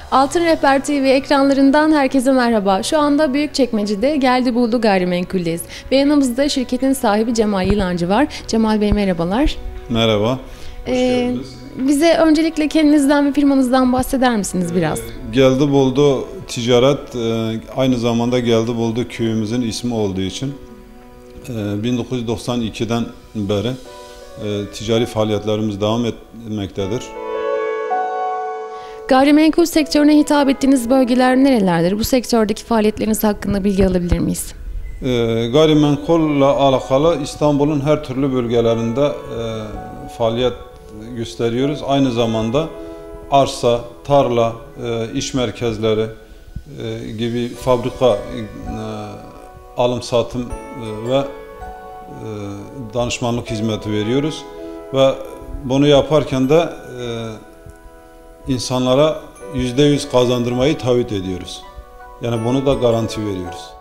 Altın Rehber TV ekranlarından herkese merhaba. Şu anda Büyükçekmece'de Geldi Gayrimenkul'deyiz. Ve yanımızda şirketin sahibi Cemal Yılancı var. Cemal Bey merhabalar. Merhaba. Hoş geldiniz. Bize öncelikle kendinizden ve firmanızdan bahseder misiniz biraz? Geldi Ticaret aynı zamanda Geldi köyümüzün ismi olduğu için 1992'den beri ticari faaliyetlerimiz devam etmektedir. Gayrimenkul sektörüne hitap ettiğiniz bölgeler nerelerdir? Bu sektördeki faaliyetleriniz hakkında bilgi alabilir miyiz? Gayrimenkulle alakalı İstanbul'un her türlü bölgelerinde faaliyet gösteriyoruz. Aynı zamanda arsa, tarla, iş merkezleri gibi fabrika alım satım ve danışmanlık hizmeti veriyoruz. Ve bunu yaparken de insanlara %100 kazandırmayı taahhüt ediyoruz. Yani bunu da garanti veriyoruz.